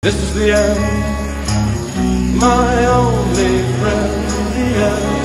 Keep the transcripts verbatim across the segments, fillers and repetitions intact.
This is the end, my only friend, the end.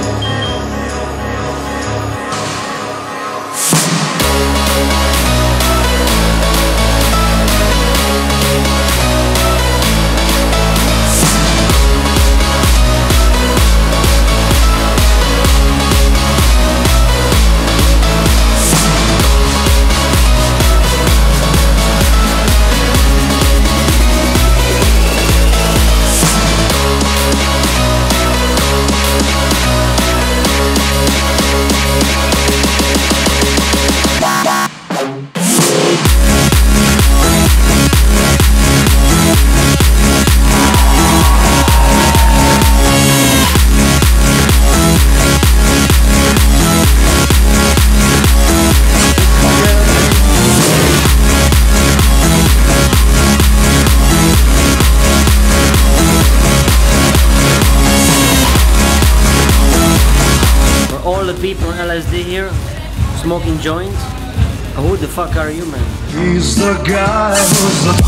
People on L S D here, smoking joints. Who the fuck are you, man? He's the guy who's the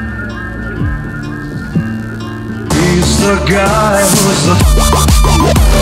the guy who's the